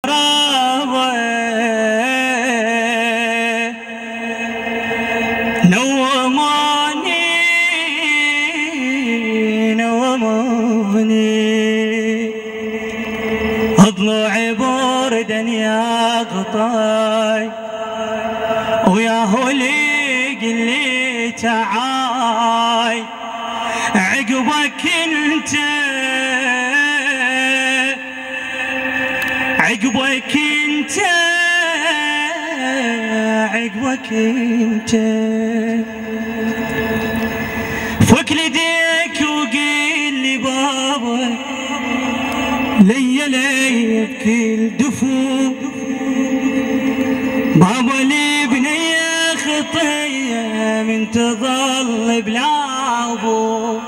عراضه نوموني اضلع بردا يا غطاي ويا هولي قلي تعاي عقبك انت عقبك انت عقبك انت فك لديك وقل لي بابا لي بكل دفو بابا لي بنيه خطيه من تظل بلا ابو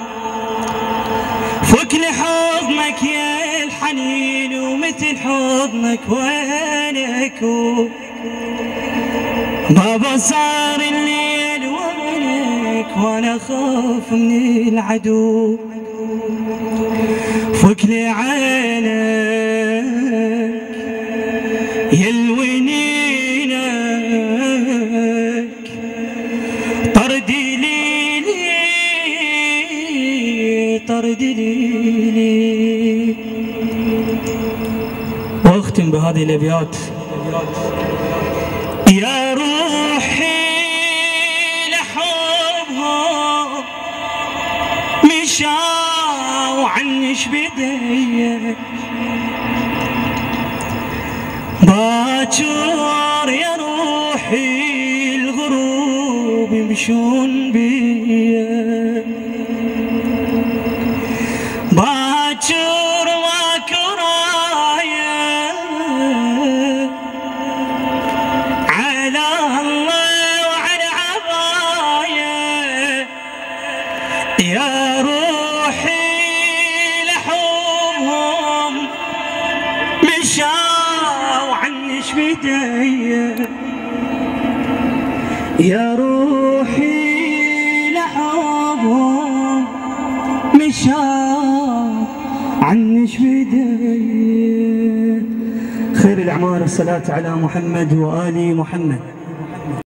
فك لي حضنك يا الحنين ومثل حضنك وينك بابا صار الليل وينك وانا خاف من العدو فك لي عينك يلونينك طردي لي طردي لي. واختم بهذه الابيات. يا روحي لحبهم مشاو عنش بدي باكر يا روحي الغروب يمشون بيا باكر ماكو رايه على الله وعلى عبايه يا روحي لحومهم مشاو عنش بدي يا روحي لحومهم مشاو عنش بدي. خير الأعمال الصلاة على محمد وآل محمد.